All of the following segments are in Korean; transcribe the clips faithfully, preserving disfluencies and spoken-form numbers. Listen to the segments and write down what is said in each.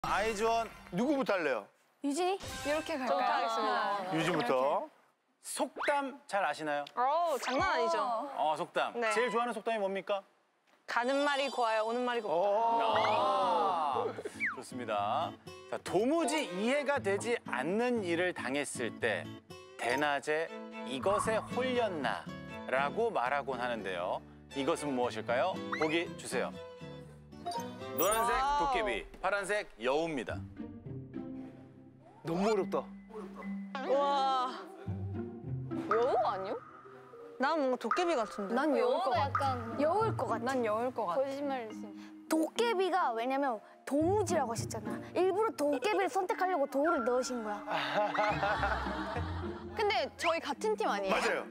아이즈원 누구부터 할래요? 유진이? 이렇게 갈까요? 저부터 하겠습니다. 유진부터. 속담 잘 아시나요? 어우, 장난 아니죠. 어, 속담. 네. 제일 좋아하는 속담이 뭡니까? 가는 말이 고와요, 오는 말이 곱다. 아, 좋습니다. 자, 도무지 이해가 되지 않는 일을 당했을 때 대낮에 이것에 홀렸나 라고 말하곤 하는데요. 이것은 무엇일까요? 보기 주세요. 노란색 와우. 도깨비, 파란색 여우입니다. 너무 어렵다. 와, 여우 아니요? 난 뭔가 도깨비 같은데. 난 여울 것 여우가 같아. 약간 여울 것 같아. 난 여울 것 같아. 거짓말을 했어요. 도깨비가 왜냐면 도무지라고 하셨잖아. 일부러 도깨비를 선택하려고 도를 넣으신 거야. 근데 저희 같은 팀 아니에요? 맞아요.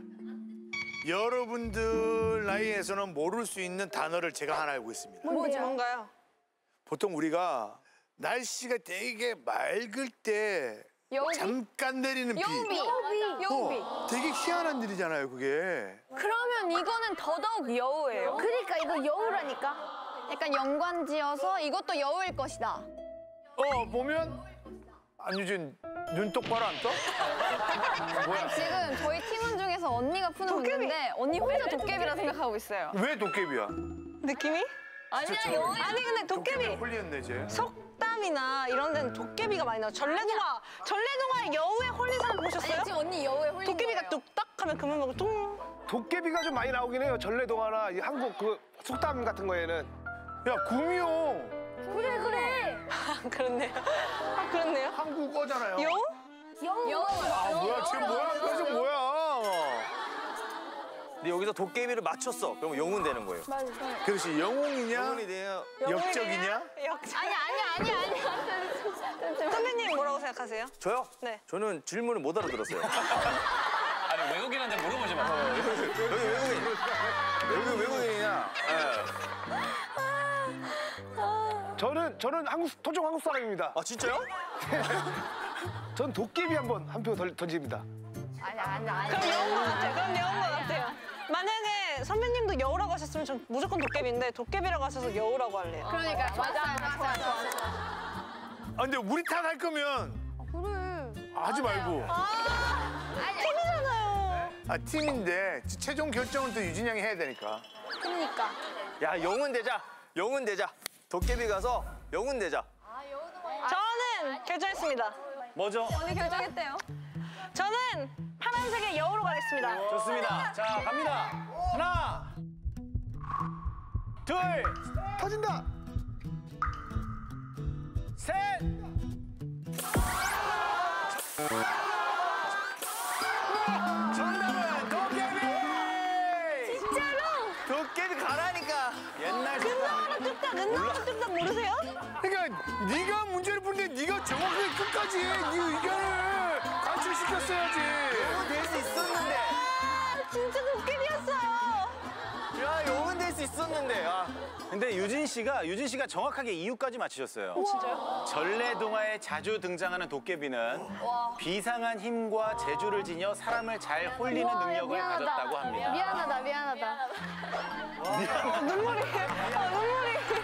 여러분들 나이에서는 모를 수 있는 단어를 제가 하나 알고 있습니다. 뭔데요? 뭔가요? 보통 우리가 날씨가 되게 맑을 때 여우비? 잠깐 내리는 비. 여우비. 여우비. 여우비. 어, 되게 희한한 일이잖아요, 그게. 그러면 이거는 더더욱 여우예요. 그러니까 이거 여우라니까. 약간 연관지어서 이것도 여우일 것이다. 어, 보면 안유진 눈 똑바로 안 떠? 아니, 지금 저희 팀원 중에서 언니가 푸는 도깨비. 문제인데 언니 혼자 도깨비라 생각하고 있어요. 왜 도깨비야? 느낌이? 아니야, 여우. 아니, 근데 도깨비. 홀리었네, 쟤. 속담이나 이런 데는 도깨비가 많이 나와요. 전래동화, 전래동화에 여우에 홀린 사람 보셨어요? 아니, 지금 언니 여우에 홀린 도깨비가 거예요. 뚝딱 하면 그만 먹고 뚱. 도깨비가 좀 많이 나오긴 해요. 전래동화나 이 한국 그 속담 같은 거에는. 야, 구미호. 그래 그래. 아, 그렇네요. 아, 그렇네요. 한국어잖아요. 여우? 여우. 여우. 아, 뭐야, 쟤 뭐야? 그래서 뭐야? 근데 여기서 도깨비를 맞췄어. 그럼 영웅 되는 거예요. 맞아. 그렇지, 영웅이냐? 영웅이 돼요. 역적이냐? 역적. 아니, 아니, 아니, 아니. 선배님 뭐라고 생각하세요? 저요? 네. 저는 질문을 못 알아들었어요. 아니, 외국인한테 물어보지 마. 여기 외국인. 여기 외국인이냐? 저는 저는 한국 토종 한국 사람입니다. 아, 진짜요? 전 도깨비 한번 한 표 던집니다. 아니, 아니, 아니. 그럼 여우인 것 같아요. 그럼 여우인 것 같아요. 만약에 선배님도 여우라고 하셨으면 전 무조건 도깨비인데 도깨비라고 하셔서 여우라고 할래요. 그러니까 맞아, 맞아, 맞아. 아, 근데 우리 탓 할 거면 그래. 하지 말고. 팀이잖아요. 아, 팀인데 최종 결정은 또 유진 양이 해야 되니까. 그러니까. 야, 영웅 되자. 영웅 되자. 도깨비 가서 영웅 되자. 저는 결정했습니다. 뭐죠? 언니 결정했대요. 저는 파란색의 여우로 가겠습니다. 좋습니다. 자, 갑니다. 하나, 둘, 터진다. 셋. 정답은 도깨비! 도깨비 가라니까. 옛날 은나라 뚝딱, 은나라 뚝딱 모르세요? 그러니까 네가 문제를 푸는데 네가 정확하게 끝까지 네 의견을 관철시켰어야지. 영웅 될 수 있었는데. 아, 진짜 도깨비였어요. 야, 영웅 될 수 있었는데. 아. 근데 유진 씨가 유진 씨가 정확하게 이유까지 맞히셨어요. 진짜요? 전래동화에 자주 등장하는 도깨비는 비상한 힘과 재주를 지녀 사람을 잘 홀리는 우와, 능력을 미안하다. 가졌다고 합니다. 미안하다 미안하다. 눈물이, 아, 눈물이.